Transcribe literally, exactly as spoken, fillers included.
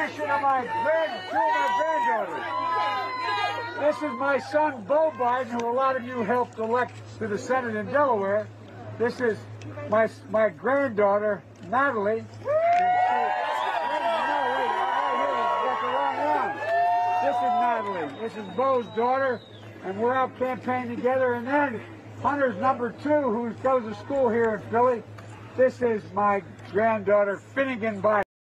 introduction of my grand, two of my granddaughters. This is my son, Beau, who a lot of you helped elect to the Senate in Delaware. This is my my granddaughter, Natalie. This is Natalie. This is Beau's daughter, and we're out campaigning together. And then Hunter's number two, who goes to school here in Philly. This is my granddaughter, Finnegan Biden.